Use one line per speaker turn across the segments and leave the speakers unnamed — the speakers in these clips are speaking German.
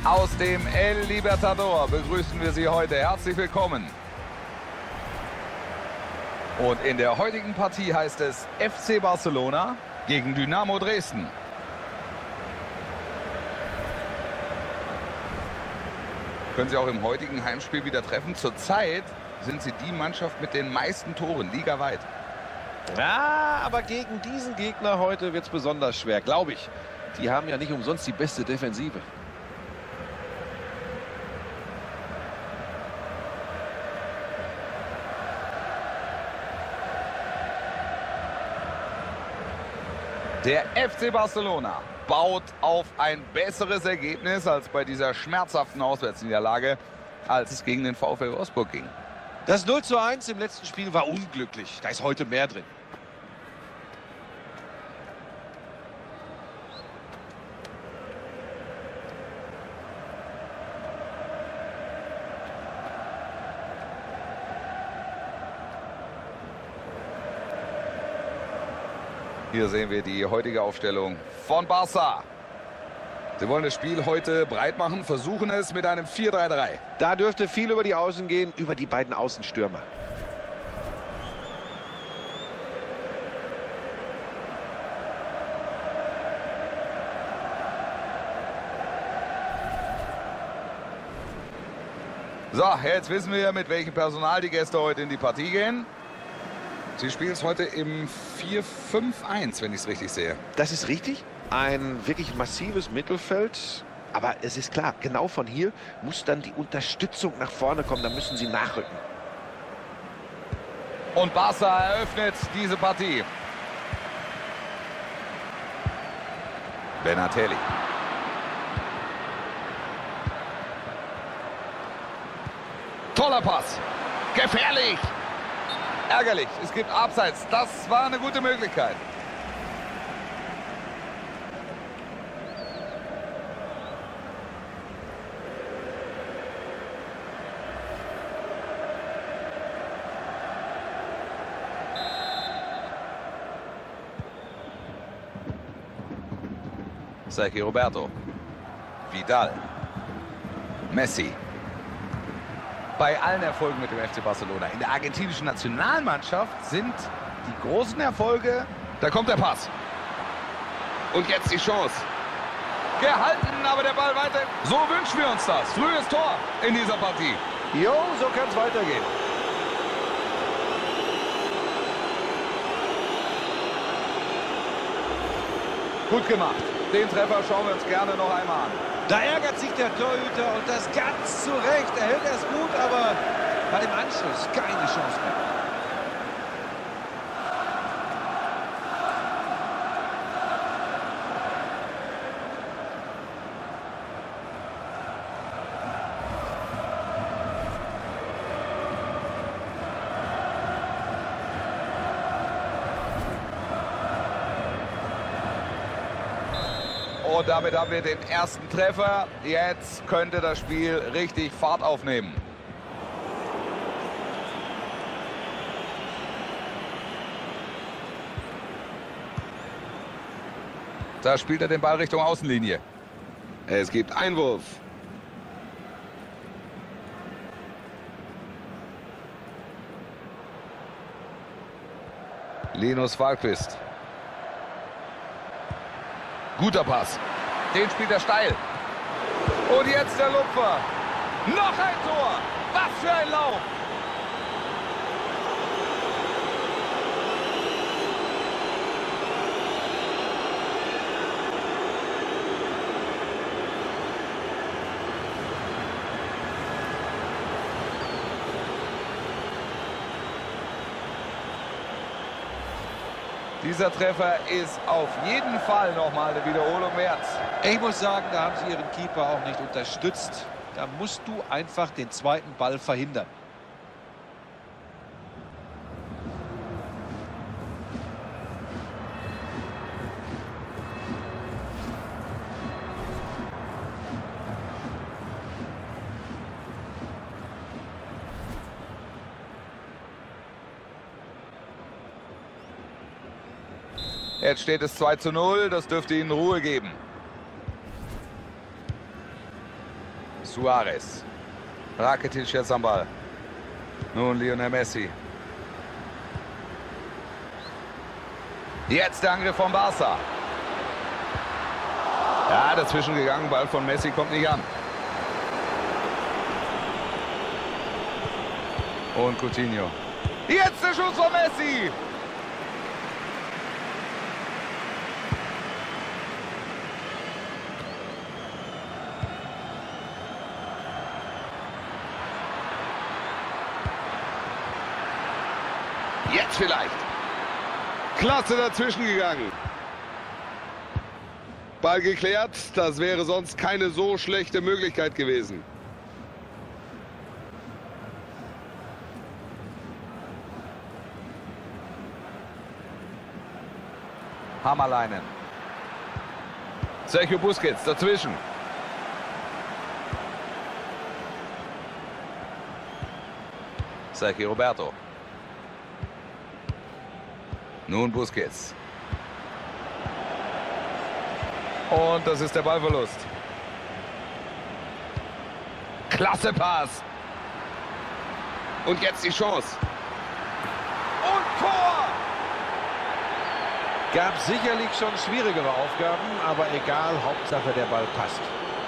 Aus dem El Libertador begrüßen wir Sie heute. Herzlich willkommen. Und in der heutigen Partie heißt es FC Barcelona gegen Dynamo Dresden. Können Sie auch im heutigen Heimspiel wieder treffen. Zurzeit sind Sie die Mannschaft mit den meisten Toren ligaweit.
Ja, aber gegen diesen Gegner heute wird es besonders schwer, glaube ich. Die haben ja nicht umsonst die beste Defensive.
Der FC Barcelona baut auf ein besseres Ergebnis als bei dieser schmerzhaften Auswärtsniederlage, als es gegen den VfL Wolfsburg ging.
Das 0:1 im letzten Spiel war unglücklich. Da ist heute mehr drin.
Hier sehen wir die heutige Aufstellung von Barca. Sie wollen das Spiel heute breit machen, versuchen es mit einem 4-3-3.
Da dürfte viel über die Außen gehen, über die beiden Außenstürmer.
So, jetzt wissen wir, mit welchem Personal die Gäste heute in die Partie gehen. Sie spielen es heute im 4-5-1, wenn ich es richtig sehe.
Das ist richtig. Ein wirklich massives Mittelfeld. Aber es ist klar, genau von hier muss dann die Unterstützung nach vorne kommen. Da müssen sie nachrücken.
Und Barca eröffnet diese Partie. Benatelli. Toller Pass. Gefährlich. Ärgerlich. Es gibt Abseits. Das war eine gute Möglichkeit. Sergio Roberto. Vidal. Messi. Bei allen Erfolgen mit dem FC Barcelona in der argentinischen Nationalmannschaft sind die großen Erfolge. Da kommt der Pass. Und jetzt die Chance. Gehalten, aber der Ball weiter. So wünschen wir uns das. Frühes Tor in dieser Partie.
Jo, so kann es weitergehen.
Gut gemacht. Den Treffer schauen wir uns gerne noch einmal an.
Da ärgert sich der Torhüter und das ganz zu Recht. Er hält es gut, aber hat im Anschluss keine Chance mehr.
Und damit haben wir den ersten Treffer. Jetzt könnte das Spiel richtig Fahrt aufnehmen. Da spielt er den Ball Richtung Außenlinie. Es gibt Einwurf. Linus Wahlqvist. Guter Pass. Den spielt er steil. Und jetzt der Lupfer. Noch ein Tor. Was für ein Lauf. Dieser Treffer ist auf jeden Fall nochmal eine Wiederholung wert.
Ich muss sagen, da haben sie ihren Keeper auch nicht unterstützt. Da musst du einfach den zweiten Ball verhindern.
Jetzt steht es 2:0, das dürfte ihnen Ruhe geben. Suarez. Rakitic jetzt am Ball. Nun Lionel Messi. Jetzt der Angriff von Barca. Ja, dazwischen gegangen, Ball von Messi kommt nicht an. Und Coutinho. Jetzt der Schuss von Messi. Jetzt vielleicht.
Klasse dazwischen gegangen. Ball geklärt. Das wäre sonst keine so schlechte Möglichkeit gewesen.
Hammerleinen. Sergio Busquets dazwischen. Sergio Roberto. Nun Busquets. Und das ist der Ballverlust. Klasse Pass.
Und jetzt die Chance.
Und Tor!
Gab sicherlich schon schwierigere Aufgaben, aber egal, Hauptsache der Ball passt.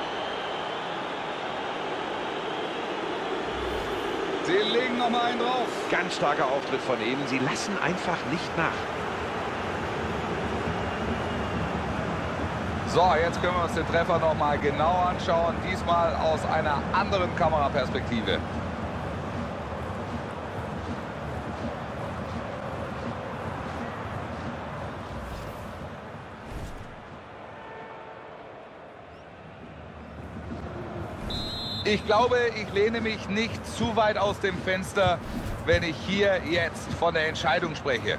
Sie legen noch mal einen drauf.
Ganz starker Auftritt von ihnen. Sie lassen einfach nicht nach.
So, jetzt können wir uns den Treffer noch mal genau anschauen. Diesmal aus einer anderen Kameraperspektive. Ich glaube, ich lehne mich nicht zu weit aus dem Fenster, wenn ich hier jetzt von der Entscheidung spreche.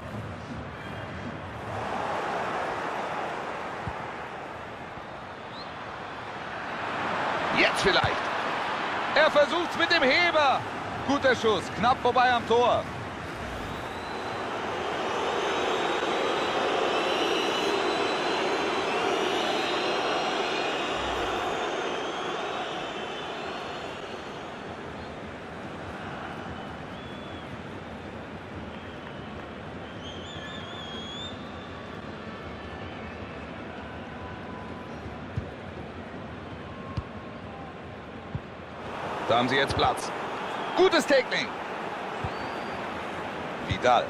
Jetzt vielleicht. Er versucht's mit dem Heber. Guter Schuss, knapp vorbei am Tor. Da haben sie jetzt Platz. Gutes Tackling. Vidal.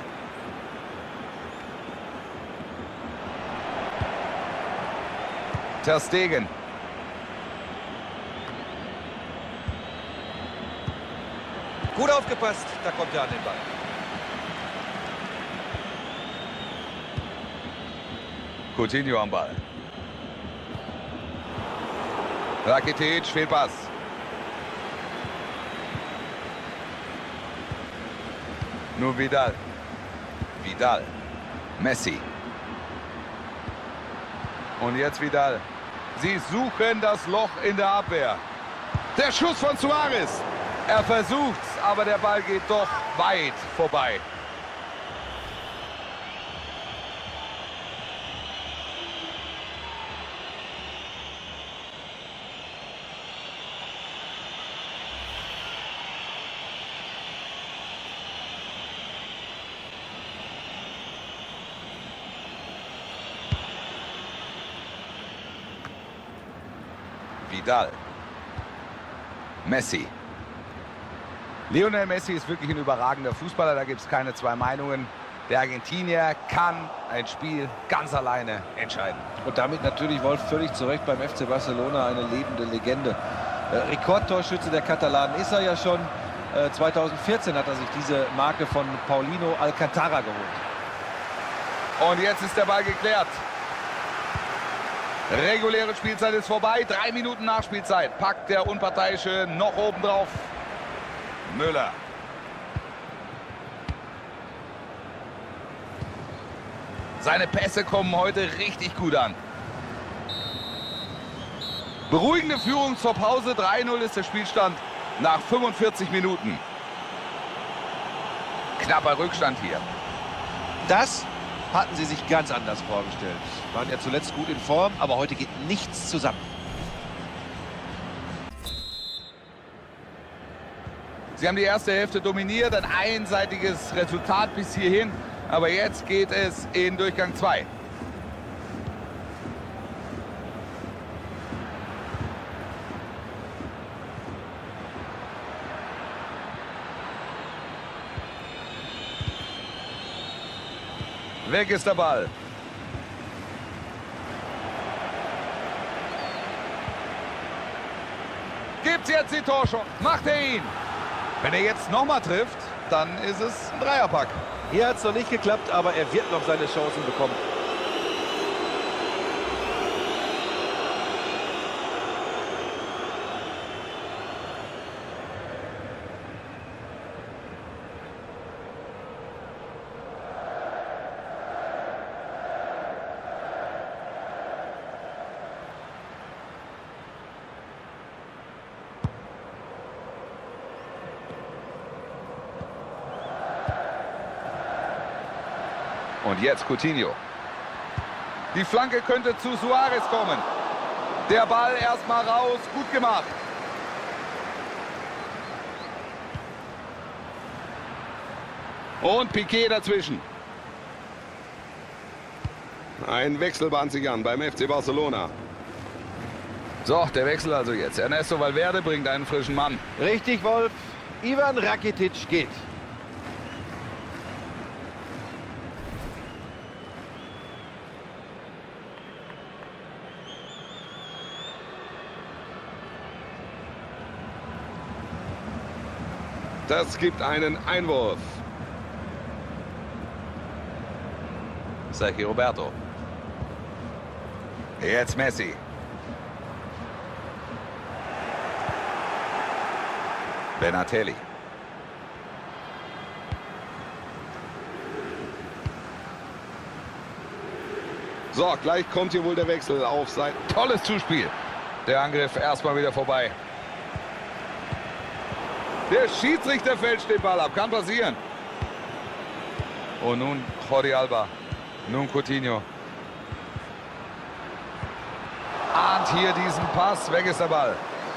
Ter Stegen.
Gut aufgepasst, da kommt er an den Ball.
Coutinho am Ball. Rakitic, Fehlpass. Nur Vidal. Vidal. Messi. Und jetzt Vidal. Sie suchen das Loch in der Abwehr.
Der Schuss von Suarez.
Er versucht's, aber der Ball geht doch weit vorbei. Vidal. Messi. Lionel Messi ist wirklich ein überragender Fußballer, da gibt es keine zwei Meinungen. Der Argentinier kann ein Spiel ganz alleine entscheiden.
Und damit natürlich Wolf völlig zu Recht beim FC Barcelona eine lebende Legende. Rekordtorschütze der Katalanen ist er ja schon. 2014 hat er sich diese Marke von Paulino Alcantara geholt.
Und jetzt ist der Ball geklärt. Reguläre Spielzeit ist vorbei. 3 Minuten Nachspielzeit. Packt der Unparteiische noch oben drauf. Müller. Seine Pässe kommen heute richtig gut an. Beruhigende Führung zur Pause. 3:0 ist der Spielstand nach 45 Minuten. Knapper Rückstand hier.
Das hatten sie sich ganz anders vorgestellt. Waren ja zuletzt gut in Form, aber heute geht nichts zusammen.
Sie haben die erste Hälfte dominiert, ein einseitiges Resultat bis hierhin. Aber jetzt geht es in Durchgang 2. Weg ist der Ball. Gibt's jetzt die Torchance? Macht er ihn? Wenn er jetzt nochmal trifft, dann ist es ein Dreierpack.
Hier hat es noch nicht geklappt, aber er wird noch seine Chancen bekommen.
Und jetzt Coutinho. Die Flanke könnte zu Suarez kommen. Der Ball erstmal raus, gut gemacht.
Und Piqué dazwischen. Ein Wechsel bahnt sich an beim FC Barcelona.
So, der Wechsel also jetzt. Ernesto Valverde bringt einen frischen Mann.
Richtig, Wolf. Ivan Rakitic geht.
Das gibt einen Einwurf.
Sergio Roberto. Jetzt Messi. Benatelli.
So, gleich kommt hier wohl der Wechsel auf sein.
Tolles Zuspiel. Der Angriff erstmal wieder vorbei. Der Schiedsrichter fälscht den Ball ab. Kann passieren. Und nun Jordi Alba. Nun Coutinho. Ahnt hier diesen Pass. Weg ist der Ball.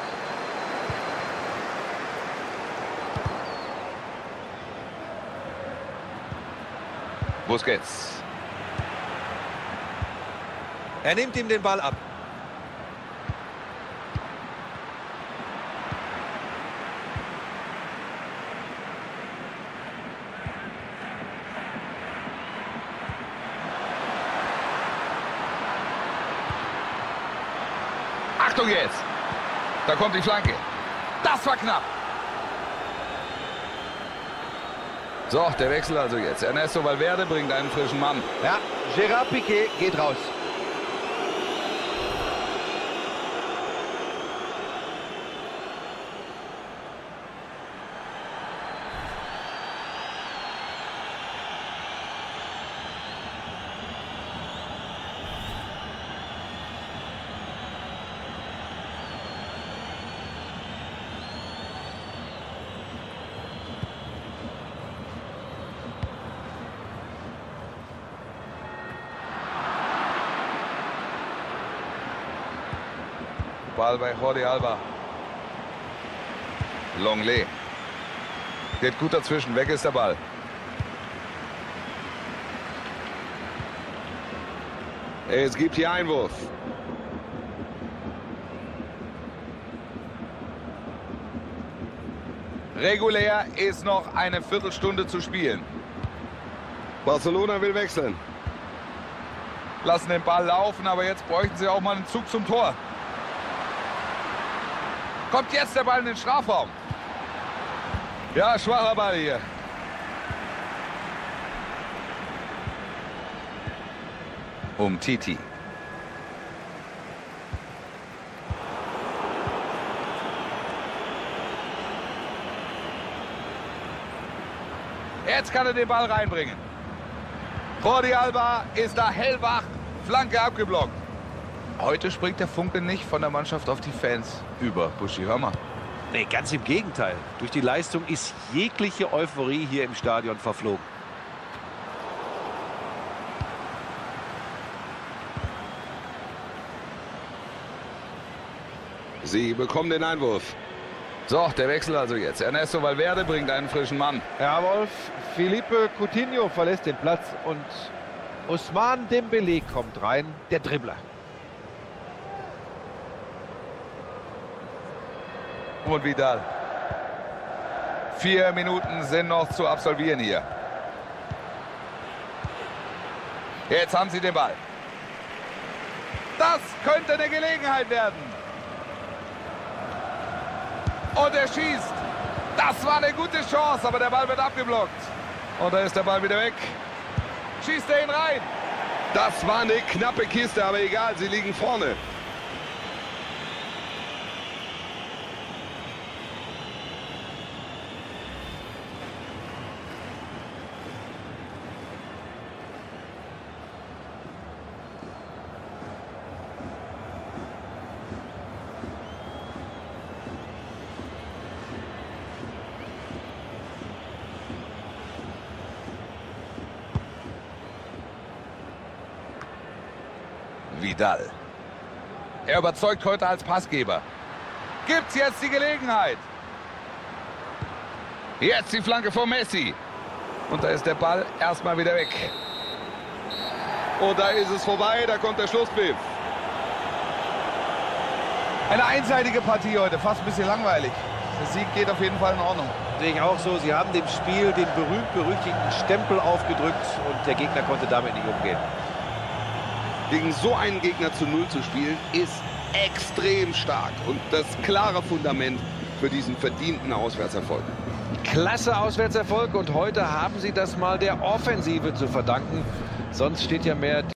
Busquets.
Er nimmt ihm den Ball ab.
Achtung jetzt. Da kommt die Flanke. Das war knapp. So, der Wechsel also jetzt. Ernesto Valverde bringt einen frischen Mann.
Ja, Gerard Piqué geht raus.
Ball bei Jordi Alba. Longley. Geht gut dazwischen. Weg ist der Ball.
Es gibt hier Einwurf.
Regulär ist noch eine Viertelstunde zu spielen.
Barcelona will wechseln.
Lassen den Ball laufen, aber jetzt bräuchten sie auch mal einen Zug zum Tor. Kommt jetzt der Ball in den Strafraum. Ja, schwacher Ball hier. Titi. Jetzt kann er den Ball reinbringen. Jordi Alba ist da hellwach. Flanke abgeblockt. Heute springt der Funke nicht von der Mannschaft auf die Fans über. Buschi, hör mal.
Nee, ganz im Gegenteil. Durch die Leistung ist jegliche Euphorie hier im Stadion verflogen.
Sie bekommen den Einwurf.
So, der Wechsel also jetzt. Ernesto Valverde bringt einen frischen Mann.
Ja, Wolf, Felipe Coutinho verlässt den Platz und Ousmane Dembélé kommt rein, der Dribbler.
Und Vidal. 4 Minuten sind noch zu absolvieren hier. Jetzt haben sie den Ball. Das könnte eine Gelegenheit werden. Und er schießt. Das war eine gute Chance, aber der Ball wird abgeblockt. Und da ist der Ball wieder weg. Schießt er ihn rein.
Das war eine knappe Kiste, aber egal, sie liegen vorne.
Vidal. Er überzeugt heute als Passgeber. Gibt's jetzt die Gelegenheit. Jetzt die Flanke von Messi. Und da ist der Ball erstmal wieder weg.
Und da ist es vorbei, da kommt der Schlusspfiff.
Eine einseitige Partie heute, fast ein bisschen langweilig. Der Sieg geht auf jeden Fall in Ordnung.
Sehe ich auch so. Sie haben dem Spiel den berühmt-berüchtigten Stempel aufgedrückt und der Gegner konnte damit nicht umgehen.
Gegen so einen Gegner zu 0 zu spielen, ist extrem stark und das klare Fundament für diesen verdienten Auswärtserfolg.
Klasse Auswärtserfolg und heute haben sie das mal der Offensive zu verdanken. Sonst steht ja mehr